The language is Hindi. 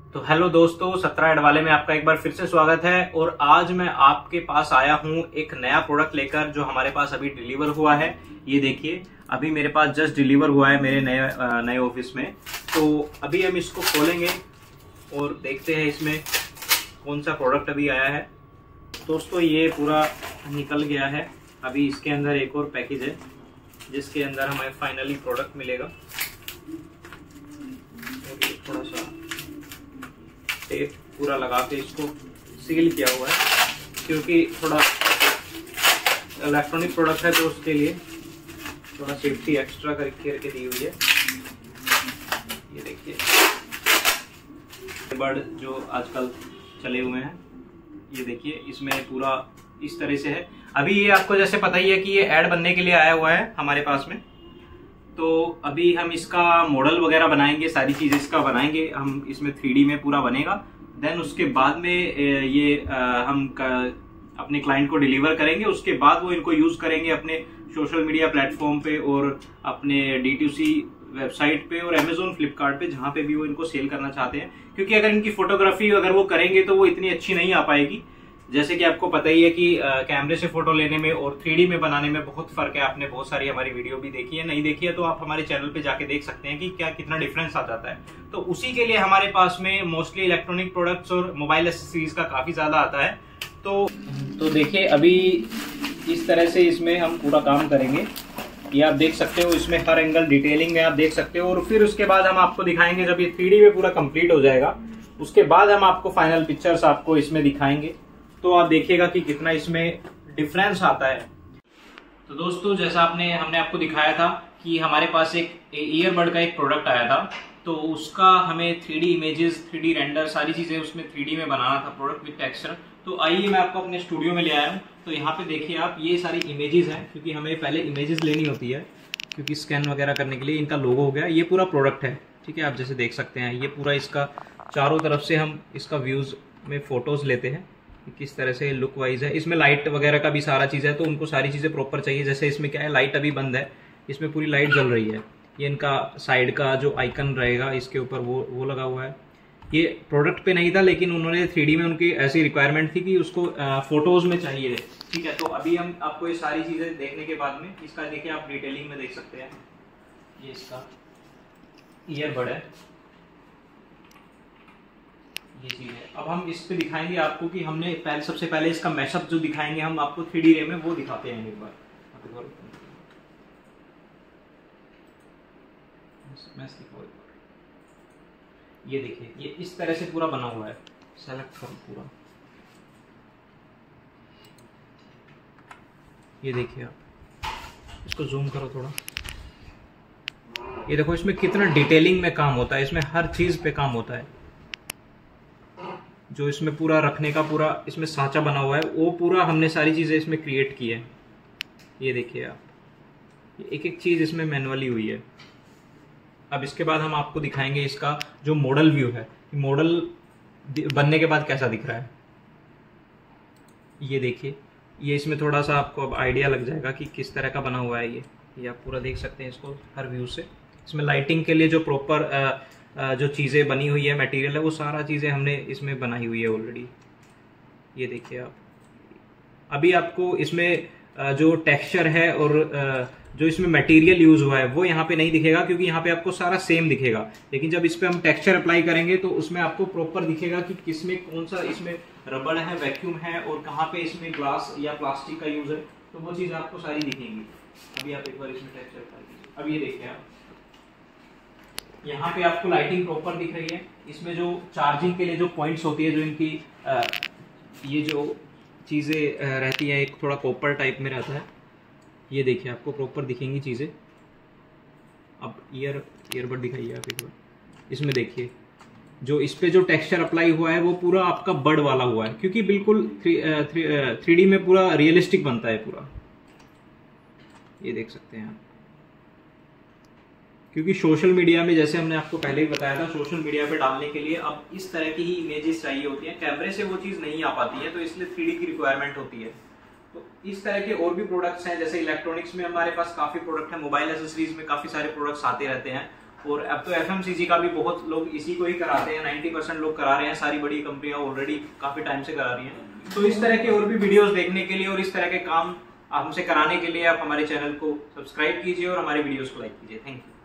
तो हेलो दोस्तों, 17 ऐड वाले में आपका एक बार फिर से स्वागत है। और आज मैं आपके पास आया हूं एक नया प्रोडक्ट लेकर जो हमारे पास अभी डिलीवर हुआ है। ये देखिए, अभी मेरे पास जस्ट डिलीवर हुआ है मेरे नए ऑफिस में। तो अभी हम इसको खोलेंगे और देखते हैं इसमें कौन सा प्रोडक्ट अभी आया है। दोस्तों ये पूरा निकल गया है। अभी इसके अंदर एक और पैकेज है जिसके अंदर हमें फाइनली प्रोडक्ट मिलेगा। और ये थोड़ा सा टेप पूरा लगा के इसको सील किया हुआ है, क्योंकि थोड़ा इलेक्ट्रॉनिक प्रोडक्ट है तो उसके लिए थोड़ा सेफ्टी एक्स्ट्रा करके दी हुई है। ये देखिए, बर्ड जो आजकल चले हुए हैं, ये देखिए इसमें पूरा इस तरह से है। अभी ये आपको जैसे पता ही है कि ये ऐड बनने के लिए आया हुआ है हमारे पास में। तो अभी हम इसका मॉडल वगैरह बनाएंगे, सारी चीजें इसका बनाएंगे हम, इसमें 3D में पूरा बनेगा। देन उसके बाद में ये हम अपने क्लाइंट को डिलीवर करेंगे। उसके बाद वो इनको यूज करेंगे अपने सोशल मीडिया प्लेटफॉर्म पे और अपने D2C वेबसाइट पे और Amazon, फ्लिपकार्ट पे, जहां पे भी वो इनको सेल करना चाहते हैं। क्योंकि अगर इनकी फोटोग्राफी अगर वो करेंगे तो वो इतनी अच्छी नहीं आ पाएगी। जैसे कि आपको पता ही है कि कैमरे से फोटो लेने में और 3D में बनाने में बहुत फर्क है। आपने बहुत सारी हमारी वीडियो भी देखी है, नहीं देखी है तो आप हमारे चैनल पे जाके देख सकते हैं कि क्या कितना डिफरेंस आ जाता है। तो उसी के लिए हमारे पास में मोस्टली इलेक्ट्रॉनिक प्रोडक्ट्स और मोबाइल एक्सेसरीज का काफी ज्यादा आता है। तो देखिए, अभी इस तरह से इसमें हम पूरा काम करेंगे। ये आप देख सकते हो, इसमें हर एंगल डिटेलिंग में आप देख सकते हो। और फिर उसके बाद हम आपको दिखाएंगे, जब ये 3D में पूरा कंप्लीट हो जाएगा उसके बाद हम आपको फाइनल पिक्चर्स आपको इसमें दिखाएंगे। तो आप देखिएगा कि कितना इसमें डिफरेंस आता है। तो दोस्तों, जैसा हमने आपको दिखाया था कि हमारे पास एक ईयरबड का एक प्रोडक्ट आया था, तो उसका हमें 3D इमेजेस, 3D रेंडर, सारी चीजें उसमें 3D में बनाना था, प्रोडक्ट विद टेक्सचर। तो आइए मैं आपको अपने स्टूडियो में ले आया हूँ। तो यहाँ पे देखिए आप, ये सारी इमेजेस हैं, क्योंकि हमें पहले इमेजेस लेनी होती है, क्योंकि स्कैन वगैरह करने के लिए। इनका लोगो हो गया, ये पूरा प्रोडक्ट है, ठीक है। आप जैसे देख सकते हैं, ये पूरा इसका चारों तरफ से हम इसका व्यूज में फोटोज लेते हैं, किस तरह से लुक वाइज है। इसमें लाइट वगैरह का भी सारा चीज है, तो उनको सारी चीजें प्रॉपर चाहिए। जैसे इसमें क्या है, लाइट अभी बंद है, इसमें पूरी लाइट जल रही है। ये इनका साइड का जो आइकन रहेगा इसके ऊपर वो लगा हुआ है। ये प्रोडक्ट पे नहीं था, लेकिन उन्होंने 3D में उनकी ऐसी रिक्वायरमेंट थी कि उसको फोटोज में चाहिए, ठीक है। तो अभी हम आपको ये सारी चीजें देखने के बाद में, इसका देखिए आप डिटेलिंग में देख सकते हैं। ये इसका ईयरबड है, ये चीज है। अब हम इस पे दिखाएंगे आपको कि हमने सबसे पहले इसका मैशअप जो दिखाएंगे हम आपको 3D रे में, वो दिखाते हैं एक बार। ये देखिए, ये इस तरह से पूरा बना हुआ है। सेलेक्ट करो पूरा, ये देखिए आप, इसको जूम करो थोड़ा। ये देखो इसमें कितना डिटेलिंग में काम होता है, इसमें हर चीज पे काम होता है। जो इसमें पूरा रखने का पूरा इसमें सांचा बना हुआ है, वो पूरा हमने सारी चीजें इसमें क्रिएट की है। ये देखिए आप, एक एक चीज इसमें मैनुअली हुई है। अब इसके बाद हम आपको दिखाएंगे इसका जो मॉडल व्यू है, मॉडल बनने के बाद कैसा दिख रहा है। ये देखिए, ये इसमें थोड़ा सा आपको अब आइडिया लग जाएगा कि किस तरह का बना हुआ है। ये आप पूरा देख सकते हैं इसको हर व्यू से। इसमें लाइटिंग के लिए जो प्रॉपर जो चीज़ें बनी हुई है, मटेरियल है, वो सारा चीज़ें हमने इसमें बनाई हुई है ऑलरेडी। ये देखिए आप, अभी आपको इसमें जो टेक्सचर है और जो इसमें मटेरियल यूज हुआ है वो यहाँ पे नहीं दिखेगा, क्योंकि यहाँ पे आपको सारा सेम दिखेगा। लेकिन जब इस पे हम टेक्सचर अप्लाई करेंगे तो उसमें आपको प्रॉपर दिखेगा कि किसमें कौन सा, इसमें रबड़ है, वैक्यूम है, और कहाँ पे इसमें ग्लास या प्लास्टिक का यूज है, तो वो चीज़ आपको सारी दिखेंगी। अभी आप एक बार इसमें टेक्सचर अप्लाई कीजिए। अब ये देखिए आप, यहाँ पे आपको लाइटिंग प्रॉपर दिख रही है। इसमें जो चार्जिंग के लिए जो पॉइंट्स होती है, जो इनकी ये जो चीज़ें रहती हैं, एक थोड़ा कॉपर टाइप में रहता है। ये देखिए आपको प्रॉपर दिखेंगी चीज़ें। अब ईयरबड दिखाइए आप एक बार। इसमें देखिए जो इस पे जो टेक्सचर अप्लाई हुआ है वो पूरा आपका बर्ड वाला हुआ है, क्योंकि बिल्कुल 3D में पूरा रियलिस्टिक बनता है पूरा। ये देख सकते हैं आप, क्योंकि सोशल मीडिया में, जैसे हमने आपको पहले ही बताया था, सोशल मीडिया पे डालने के लिए अब इस तरह की ही इमेजेस चाहिए होती हैं। कैमरे से वो चीज़ नहीं आ पाती है, तो इसलिए 3D की रिक्वायरमेंट होती है। तो इस तरह के और भी प्रोडक्ट्स हैं, जैसे इलेक्ट्रॉनिक्स में हमारे पास काफ़ी प्रोडक्ट है, मोबाइल एसेसरीज में काफ़ी सारे प्रोडक्ट्स आते रहते हैं। और अब तो FMCG का भी बहुत लोग इसी को ही कराते हैं, 90% लोग करा रहे हैं, सारी बड़ी कंपनियां ऑलरेडी काफी टाइम से करा रही हैं। तो इस तरह के और भी वीडियोस देखने के लिए और इस तरह के काम हमसे कराने के लिए आप हमारे चैनल को सब्सक्राइब कीजिए और हमारे वीडियोस को लाइक कीजिए। Thank you.